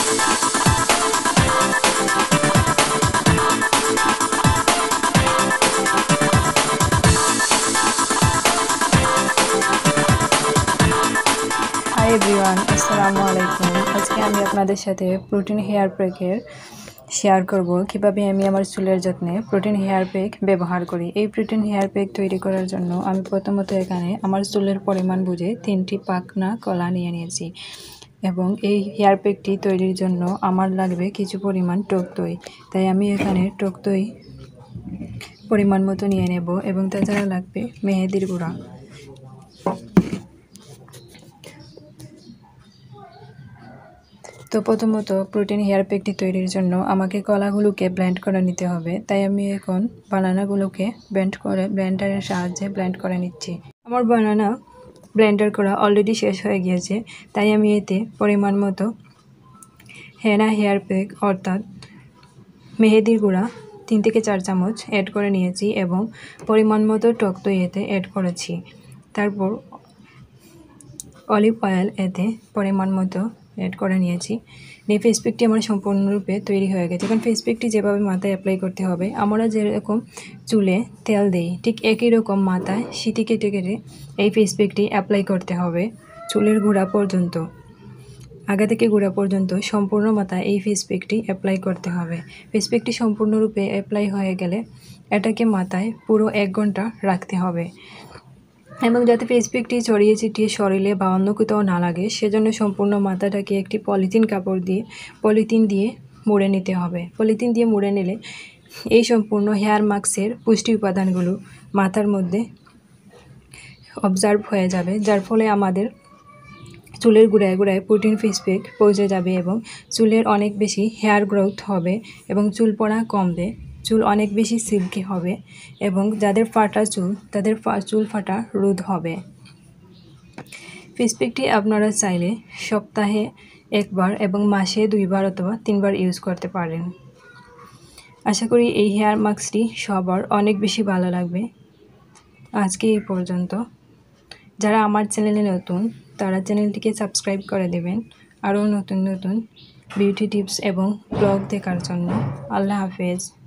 Hi everyone, আসসালামু আলাইকুম। আজকে আমি আপনাদের সাথে প্রোটিন হেয়ার প্যাকের শেয়ার করব কিভাবে আমি আমার চুলের যত্নে প্রোটিন হেয়ার প্যাক ব্যবহার করি। এই প্রোটিন হেয়ার প্যাক তৈরি করার জন্য আমি প্রথমত এখানে আমার চুলের পরিমাণ বুঝে 3টি পাকনা কলা নিয়ে নিয়েছি এবং এই হেয়ার প্যাকটি তৈরির জন্য আমার লাগবে কিছু পরিমাণ টক দই। তাই আমি এখানে টক দই পরিমাণ মতো নিয়ে নেব এবং তাছাড়া লাগবে মেহেদির গুঁড়া। তো প্রথমত প্রোটিন হেয়ার প্যাকটি তৈরির জন্য আমাকে কলাগুলোকে ব্লেন্ড করে নিতে হবে। তাই আমি এখন বানানাগুলোকে ব্লেন্ডারের সাহায্যে ব্লেন্ড করে নিচ্ছি। আমার বানানা ব্লেন্ডার করা অলরেডি শেষ হয়ে গিয়েছে, তাই আমি এতে পরিমাণ মতো হেনা হেয়ার প্যাক অর্থাৎ মেহেদির গুঁড়া 3 থেকে 4 চামচ অ্যাড করে নিয়েছি এবং পরিমাণ মতো টক দই এতে অ্যাড করেছি। তারপর অলিভ অয়েল এতে পরিমাণ মতো অ্যাড করে নিয়েছি। এই ফেস প্যাকটি আমার সম্পূর্ণরূপে তৈরি হয়ে গেছে। এখন ফেস প্যাকটি যেভাবে মাথায় অ্যাপ্লাই করতে হবে, আমরা যেরকম চুলে তেল দিই ঠিক একই রকম মাথায় সিটি কেটে কেটে এই ফেস প্যাকটি অ্যাপ্লাই করতে হবে চুলের গোড়া পর্যন্ত। আগা থেকে গোড়া পর্যন্ত সম্পূর্ণ মাথায় এই ফেস প্যাকটি অ্যাপ্লাই করতে হবে। ফেস প্যাকটি সম্পূর্ণরূপে অ্যাপ্লাই হয়ে গেলে এটাকে মাথায় পুরো 1 ঘন্টা রাখতে হবে এবং যাতে ফেস প্যাকটি ছড়িয়ে ছিটিয়ে শরীরে বা অন্য কোথাও না লাগে, সেজন্য সম্পূর্ণ মাথাটাকে একটি পলিথিন দিয়ে মুড়ে নিতে হবে। পলিথিন দিয়ে মুড়ে নিলে এই সম্পূর্ণ হেয়ার মাস্কের পুষ্টি উপাদানগুলো মাথার মধ্যে অবজার্ভ হয়ে যাবে, যার ফলে আমাদের চুলের গোড়ায় গোড়ায় প্রোটিন ফেস প্যাক পৌঁছে যাবে এবং চুলের অনেক বেশি হেয়ার গ্রোথ হবে এবং চুল পড়া কমবে, চুল অনেক বেশি সিল্কি হবে এবং যাদের ফাটা চুল তাদের চুল ফাটা রোধ হবে। ফেস প্যাকটি আপনারা চাইলে সপ্তাহে 1 বার এবং মাসে 2 বার অথবা 3 বার ইউজ করতে পারেন। আশা করি এই হেয়ার মাস্কটি সবার অনেক বেশি ভালো লাগবে। আজকে এই পর্যন্ত। যারা আমার চ্যানেলে নতুন তারা চ্যানেলটিকে সাবস্ক্রাইব করে দেবেন আরও নতুন নতুন বিউটি টিপস এবং ব্লগ দেখার জন্য। আল্লাহ হাফেজ।